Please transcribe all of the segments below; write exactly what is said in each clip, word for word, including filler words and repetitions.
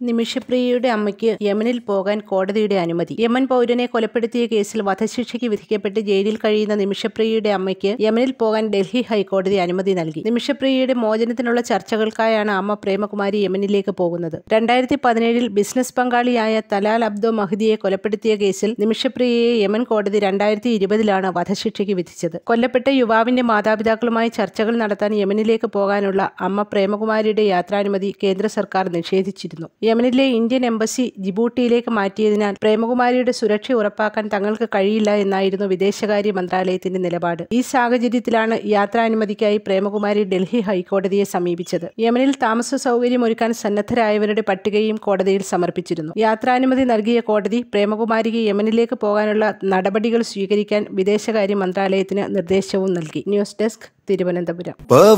നിമിഷപ്രിയയുടെ അമ്മയ്ക്ക് യമനിൽ പോകാൻ കോടതിയുടെ അനുമതി. യമൻ പൗരനെ കൊലപ്പെടുത്തിയ കേസിൽ വധശിക്ഷയ്ക്ക് വിധിക്കപ്പെട്ട് ജയിലിൽ കഴിയുന്ന നിമിഷപ്രിയയുടെ അമ്മയ്ക്ക് യമനിൽ പോകാൻ ഡൽഹി ഹൈക്കോടതി അനുമതി നൽകി. നിമിഷപ്രിയയുടെ മോചനത്തിനുള്ള ചർച്ചകൾക്കായാണ് അമ്മ പ്രേമകുമാരി യമനിലേക്ക് പോകുന്നത്. രണ്ടായിരത്തി പതിനേഴിൽ ബിസിനസ് പങ്കാളിയായ തലാൽ അബ്ദോ മഹ്ദിയെ കൊലപ്പെടുത്തിയ കേസിൽ നിമിഷപ്രിയയെ യമൻ കോടതി രണ്ടായിരത്തി ഇരുപതിലാണ് വധശിക്ഷയ്ക്ക് വിധിച്ചത്. കൊല്ലപ്പെട്ട യുവാവിന്റെ മാതാപിതാക്കളുമായി ചർച്ചകൾ നടത്താൻ യമനിലേക്ക് പോകാനുള്ള അമ്മ പ്രേമകുമാരിയുടെ യാത്രാനുമതി കേന്ദ്ര സർക്കാർ നിഷേധിച്ചിരുന്നു. യമനിലെ ഇന്ത്യൻ എംബസി ജിബൂട്ടിയിലേക്ക് മാറ്റിയതിനാൽ പ്രേമകുമാരിയുടെ സുരക്ഷ ഉറപ്പാക്കാൻ തങ്ങൾക്ക് കഴിയില്ല എന്നായിരുന്നു വിദേശകാര്യ മന്ത്രാലയത്തിന്റെ നിലപാട്. ഈ സാഹചര്യത്തിലാണ് യാത്രാനുമതിക്കായി പ്രേമകുമാരി ഡൽഹി ഹൈക്കോടതിയെ സമീപിച്ചത്. യമനിൽ താമസ സൗകര്യമൊരുക്കാൻ സന്നദ്ധരായവരുടെ പട്ടികയും കോടതിയിൽ സമർപ്പിച്ചിരുന്നു. യാത്രാനുമതി നൽകിയ കോടതി പ്രേമകുമാരിക്ക് യമനിലേക്ക് പോകാനുള്ള നടപടികൾ സ്വീകരിക്കാൻ വിദേശകാര്യ മന്ത്രാലയത്തിന് നിർദ്ദേശവും നൽകി. News desk, Thiruvananthapuram.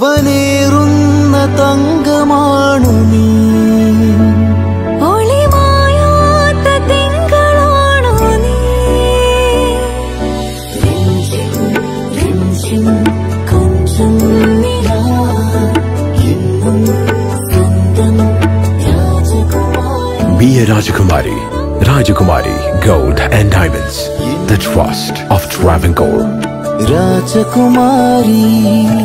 Be a Rajakumari. Rajakumari Gold and Diamonds. The trust of Travancore. Rajakumari.